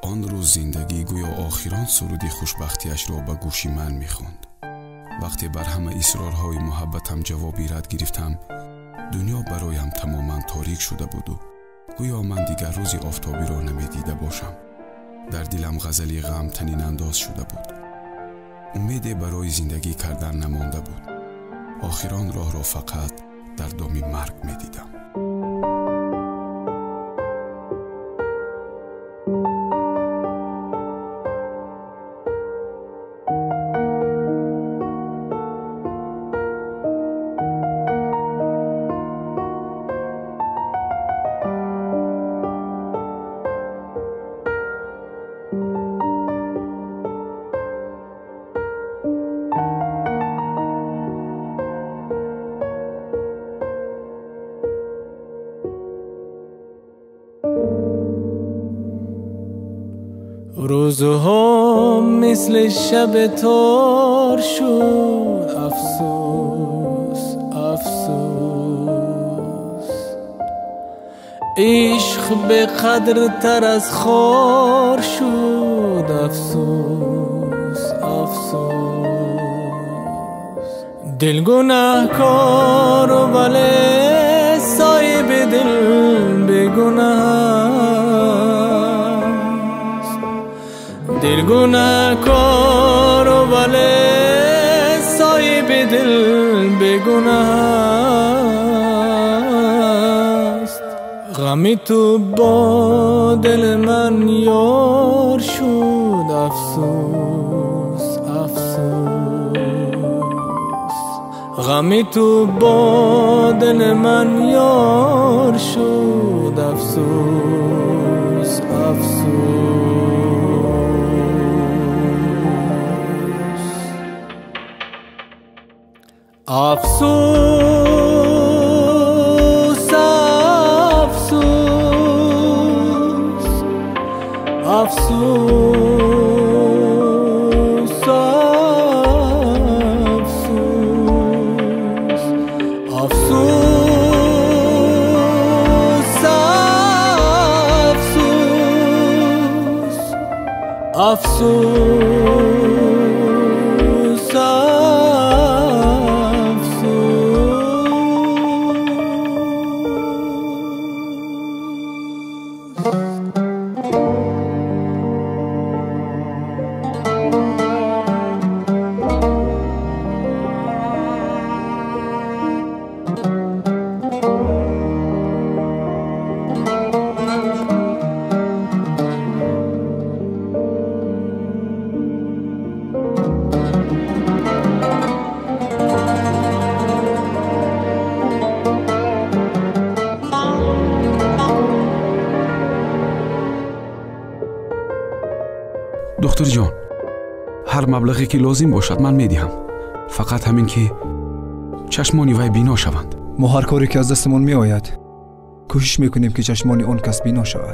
آن روز زندگی گویا آخران سرودی خوشبختیش را به گوش من می‌خواند. وقتی بر همه اصرارهای محبتم جوابی رد گرفتم، دنیا برایم تماما تاریک شده بود و گویا من دیگر روز آفتابی را نمی‌دیده باشم. در دلم غزلی غم تنین انداز شده بود. امیدی برای زندگی کردن نمانده بود. آخران راه را فقط در دام مرگ می‌دیدم. روزها مثل شب تار شد، افسوس افسوس. عشق به قدر تر از خار شد، افسوس افسوس. دل گناهکار ولی صاحب دل بگناه، دل گناهکار ولی صاحب دل بگناه است. غم تو با دل من یار شد، افسوس افسوس. غم تو با دل من یار شد، افسوس افسوس. افسوس افسوس افسوس افسوس افسوس افسوس دکتر جان، هر مبلغی که لازم باشد من میدهم. فقط همین که چشمان وی بینا شوند. ما هر کاری که از دستمون می آید کوشش میکنیم که چشمان آن کس بینا شود.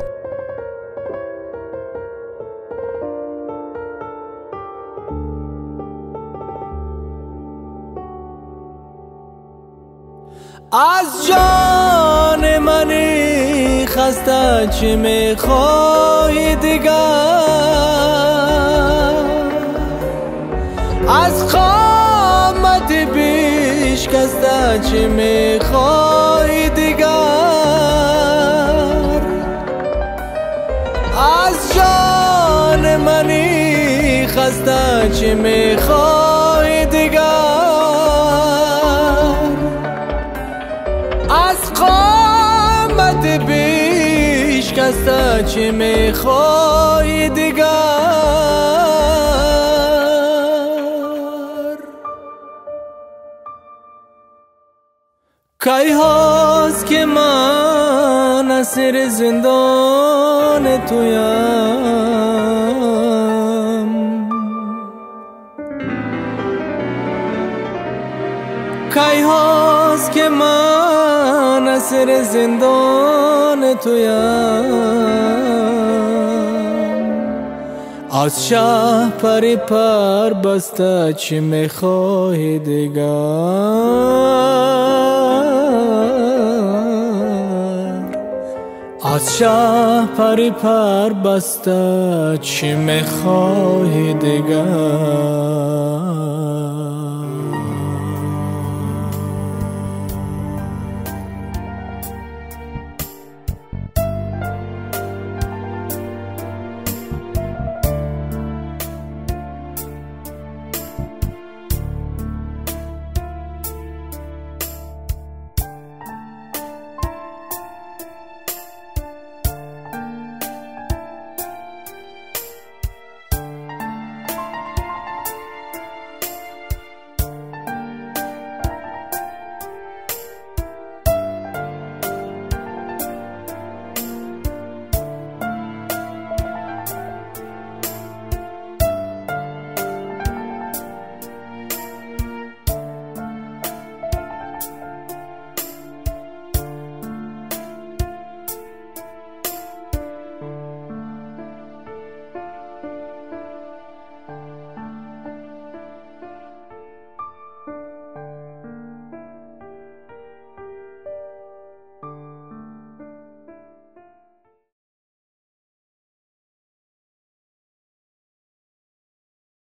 از جان منی خسته چه میخوای دیگر، از قامت بیش کسته چه میخوای دیگر، از جان منی خسته چه میخوای دیگر، از قامت بیش کسته چه میخوای دیگر. کی هاست که من اسیر زندان تویم، کی هاست که من اسیر زندان تویم، از شه پری پر بسته چی میخوای دیگر، از شه پری پر بسته چی میخواهی دیگر؟